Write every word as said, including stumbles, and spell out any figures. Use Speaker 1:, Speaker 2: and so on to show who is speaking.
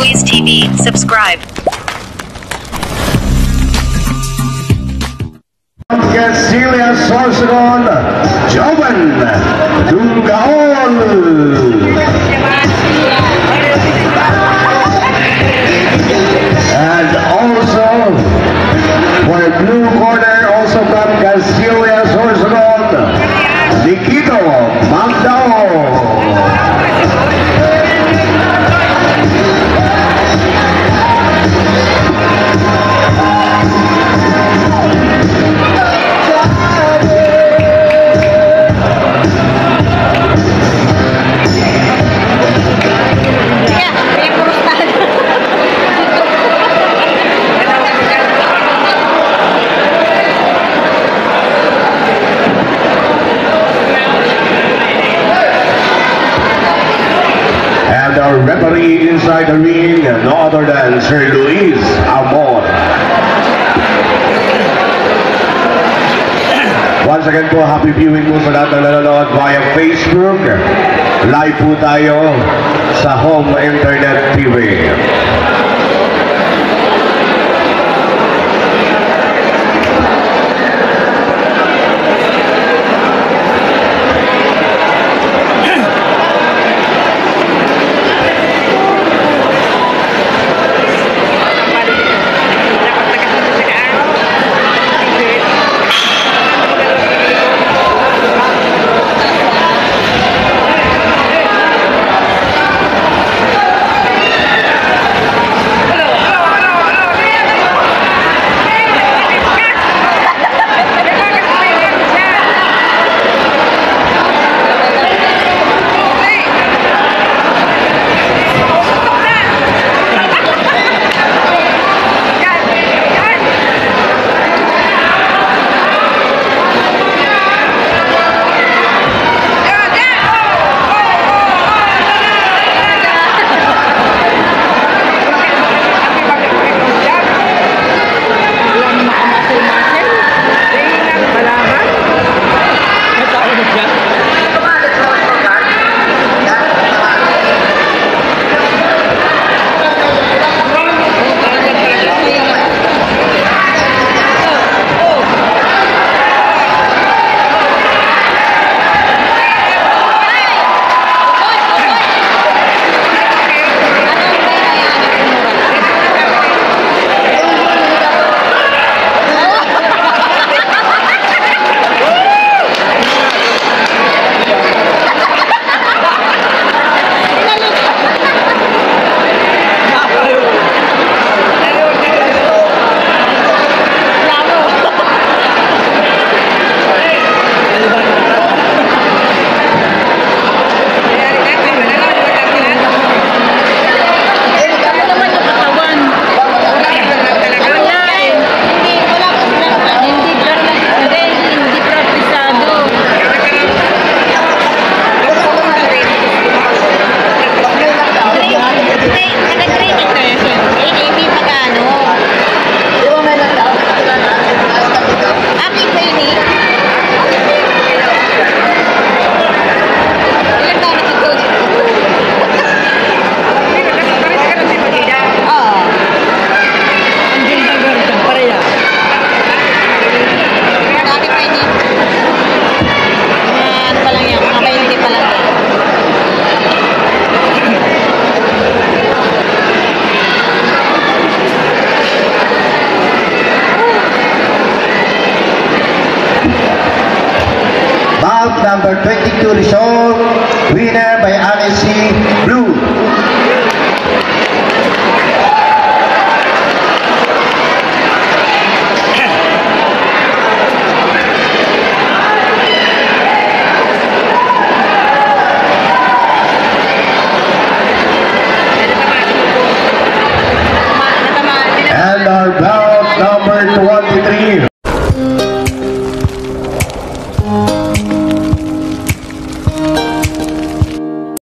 Speaker 1: Luis T V. Subscribe.
Speaker 2: Cecilia Sorsogon, Joven Dungaon. And also, for blue corner, also from Cecilia Sorsogon, Nikito Magdao. Our referee inside the ring, no other than Sir Luis Amor. Once again po, happy viewing po sa lahat ng nanonood via Facebook. Live po tayo sa Home Internet T V. Number twenty-two result, winner by R S C Blue. And our bout number twenty-three,